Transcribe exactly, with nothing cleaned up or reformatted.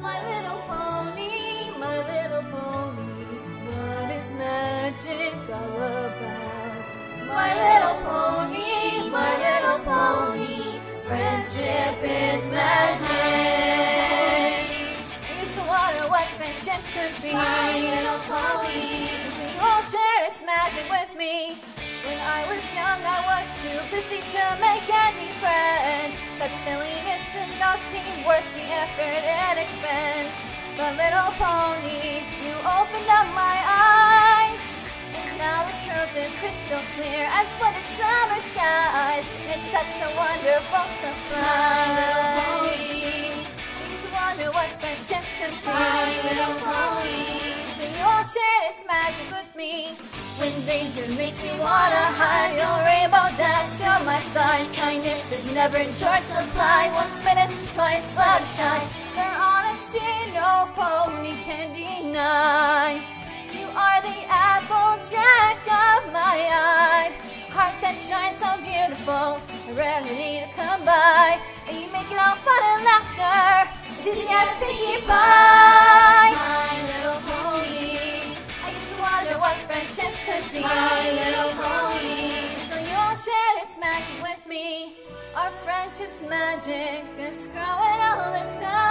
My little pony, my little pony, what is magic all about? My little pony, my little pony, friendship is magic. I used to wonder what friendship could be. My little pony, so you all share its magic with me. When I was young, I was too busy to make any friends. Such silliness did not seem worth the effort and expense. But little ponies, you opened up my eyes. And now the truth is crystal clear as splendid summer skies. It's such a wonderful surprise. I used to wonder what friendship could be. My little pony, so you all shared its magic with me. When danger makes me wanna hide, your rainbow dash to my side. Kindness is never in short supply. Once minute, twice cloud shine. Your honesty, no pony can deny. You are the applejack of my eye. Heart that shines so beautiful, a rarity to come by. And you make it all fun and laughter, as easy as pinkie pie. My little pony, I used to wonder what friendship could be. My little pony, until you all shared its magic with me. Our friendship's magic is growing all the time.